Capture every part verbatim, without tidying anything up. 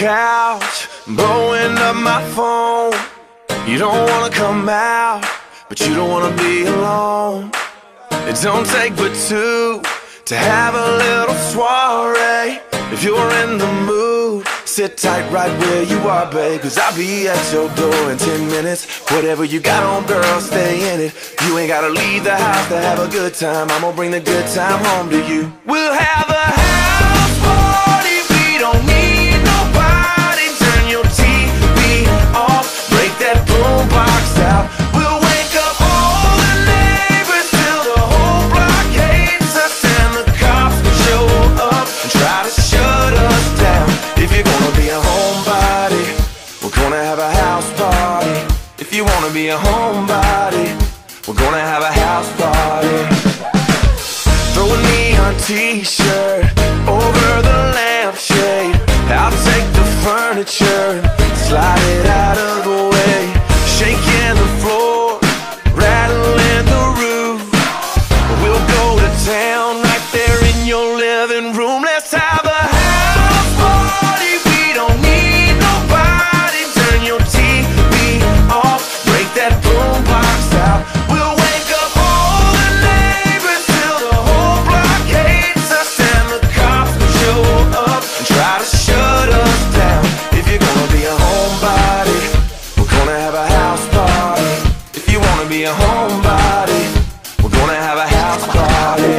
couch, blowing up my phone. You don't wanna come out, but you don't wanna be alone. It don't take but two to have a little soiree. If you're in the mood, sit tight right where you are, babe, cause I'll be at your door in ten minutes. Whatever you got on, girl, stay in it. You ain't gotta leave the house to have a good time. I'm gonna bring the good time home to you. We'll have a house party, we don't need nobody. Turn your T V off, break that boombox out. We'll wake up all the neighbors till the whole block hates us, and the cops show up and try to shut us down. If you're gonna be a homebody, we're gonna have a house party. If you wanna be a homebody, we're gonna have a house party. Throw a neon t-shirt over the lampshade. I'll take the furniture, slide it out of the way. Shaking the floor, rattling the roof. We'll go to town right there in your living room. Let's have a house party, we don't need nobody. Turn your T V off, break that boombox out. We'll wake up all the neighbors till the whole block hates us, and the cops show up and try to shut us down. If you're gonna be a homebody, we're gonna have a house party. If you wanna be a homebody, we're gonna have a house party.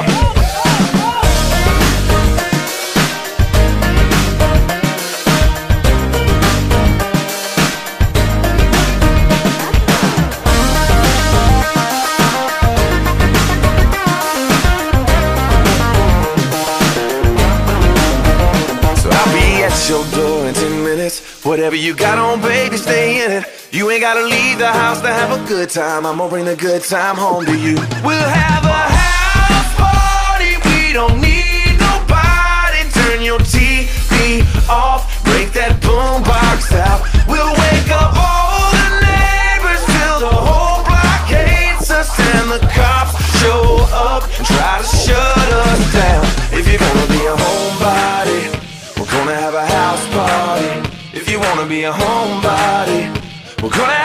Your door in ten minutes. Whatever you got on, baby, stay in it. You ain't gotta leave the house to have a good time. I'm gonna bring the good time home to you. We'll have a house party, we don't need nobody. Turn your T V off, break that boombox out. We'll wake up all the neighbors till the whole block hates us, and the cops show up and try to shut us down. If you're gonna be a homebody, we're gonna have a house party. If you wanna be a homebody, we're gonna